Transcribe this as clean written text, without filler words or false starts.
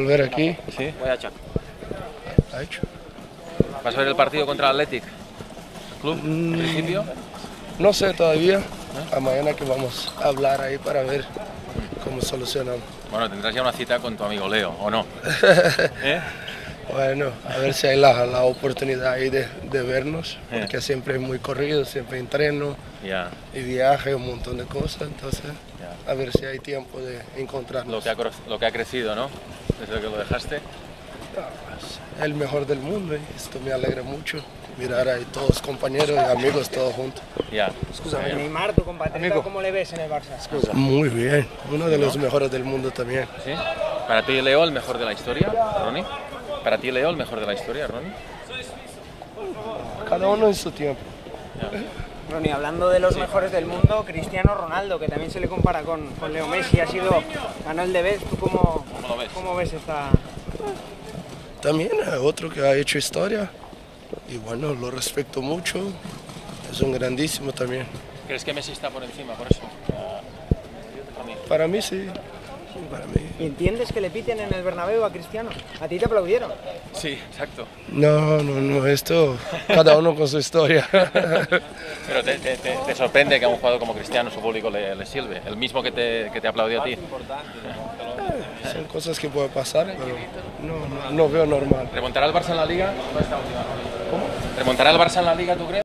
volver aquí. Sí, voy a echar. Ha hecho. ¿Vas a ver el partido contra el Athletic Club en principio? No sé todavía. A mañana que vamos a hablar ahí para ver cómo solucionamos. Bueno, tendrás ya una cita con tu amigo Leo, ¿o no? ¿Eh? Bueno, a ver si hay la oportunidad ahí de vernos, porque siempre es muy corrido, siempre entreno y viaje, un montón de cosas, entonces a ver si hay tiempo de encontrarnos. Lo que ha crecido, ¿no? Desde que lo dejaste. El mejor del mundo, y esto me alegra mucho, mirar ahí todos compañeros y amigos todos juntos. Scusami, Neymar, tu compatriota, ¿cómo le ves en el Barça? Muy bien, uno de los mejores del mundo también. ¿Sí? ¿Para ti Leo el mejor de la historia, Ronnie? ¿Para ti Leo el mejor de la historia, Ronnie? Cada uno en su tiempo. Ronnie, hablando de los mejores del mundo, Cristiano Ronaldo, que también se le compara con Leo Messi, ganó el de ¿tú cómo ves esta...? También otro que ha hecho historia y bueno, lo respeto mucho, es un grandísimo también. ¿Crees que Messi está por encima, por eso? Para mí sí, para mí. ¿Entiendes que le piten en el Bernabéu a Cristiano? ¿A ti te aplaudieron? Sí, exacto. No, esto, cada uno con su historia. Pero te sorprende que a un jugador como Cristiano su público le sirve, el mismo que te aplaudió a ti. Son cosas que pueden pasar, pero no veo normal. ¿Remontará el Barça en la Liga? ¿Cómo? ¿Remontará el Barça en la Liga, tú crees?